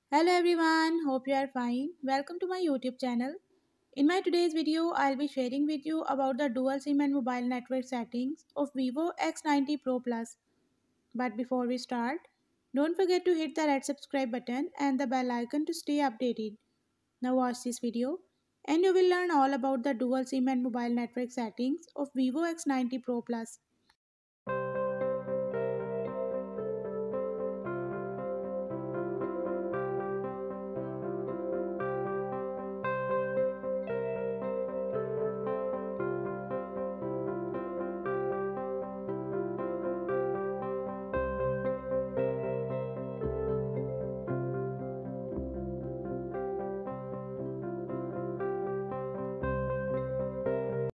Hello everyone, hope you are fine. Welcome to my YouTube channel. In my today's video, I'll be sharing with you about the dual SIM and mobile network settings of Vivo X90 Pro Plus. But before we start, don't forget to hit the red subscribe button and the bell icon to stay updated. Now watch this video and you will learn all about the dual SIM and mobile network settings of Vivo X90 Pro Plus.